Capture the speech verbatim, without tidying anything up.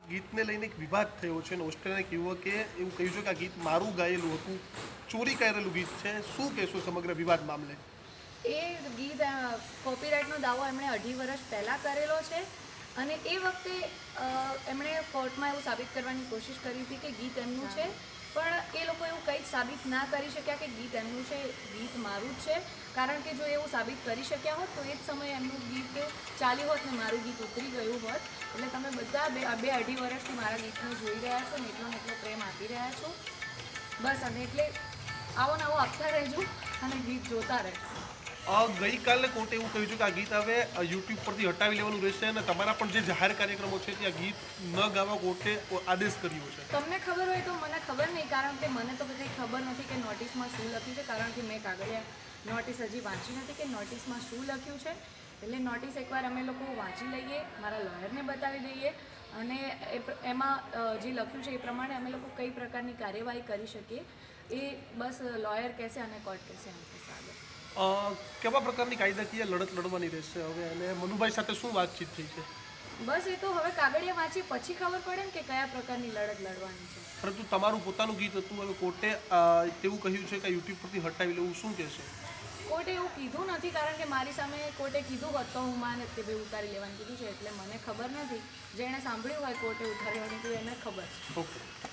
ગીતને લઈને એક વિવાદ થયો છે અને ઓસ્ટ્રેલિયાના એક યુવકે એવું કહ્યું છે કે આ ગીત મારું ગાયેલું હતું, ચોરી કરેલું ગીત છે. શું કહેશો સમગ્ર વિવાદ મામલે? એ ગીત કોપીરાઇટનો દાવો એમણે અઢી વર્ષ પહેલાં કરેલો છે અને એ વખતે એમણે કોર્ટમાં એવું સાબિત કરવાની કોશિશ કરી હતી કે ગીત એમનું છે, પણ એ લોકો એવું કંઈ જ સાબિત ના કરી શક્યા કે ગીત એમનું છે, ગીત મારું જ છે. કારણ કે જો એવું સાબિત કરી શક્યા હોત તો એ જ સમયે એમનું ગીત ચાલ્યું હોત ને મારું ગીત ઉતરી ગયું હોત. એટલે તમે બધા બે બે અઢી વર્ષથી મારા ગીતને જોઈ રહ્યા છો ને એટલો ને એટલો પ્રેમ આપી રહ્યા છો બસ. અને એટલે આવો ને આવો આપતા રહેજો અને ગીત જોતા રહેજો. ગઈકાલે કોર્ટે એવું કહ્યું છે કે આ ગીત હવે યુટ્યુબ પરથી હટાવી લેવાનું રહેશે અને તમારા પણ જે જાહેર કાર્યક્રમો છે ત્યાં ગીત ન ગાવા કોર્ટે આદેશ કર્યો છે. તમને ખબર હોય તો મને ખબર નહીં, કારણ કે મને તો કંઈ ખબર નથી કે નોટિસમાં શું લખ્યું છે, કારણ કે મેં કાગળિયા નોટિસ હજી વાંચી નથી કે નોટિસમાં શું લખ્યું છે. એટલે નોટિસ એકવાર અમે લોકો વાંચી લઈએ, મારા લોયરને બતાવી દઈએ અને એમાં જે લખ્યું છે એ પ્રમાણે અમે લોકો કઈ પ્રકારની કાર્યવાહી કરી શકીએ એ બસ લોયર કહેશે અને કોર્ટ કહેશે એમ કહેશે આગળ. કેવા પ્રકારની કાયદાકીય લડત લડવાની રહેશે હવે અને મનુભાઈ સાથે શું વાતચીત થઈ છે? બસ એ તો હવે કાગળિયા વાંચી પછી ખબર પડે ને કે કયા પ્રકારની લડત લડવાની છે. પરંતુ તમારું પોતાનું ગીત હતું, હવે કોર્ટે એવું કહ્યું છે કે યુટ્યુબ પરથી હટાવી લેવું, શું કહેશો? કોર્ટે એવું કીધું નથી, કારણ કે મારી સામે કોર્ટે કીધું હોત તો હું માને કે ભાઈ ઉતારી લેવાનું કીધું છે, એટલે મને ખબર નથી. જેણે સાંભળ્યું હોય કોર્ટે ઉતારવાની તો એને ખબર છે. ઓકે.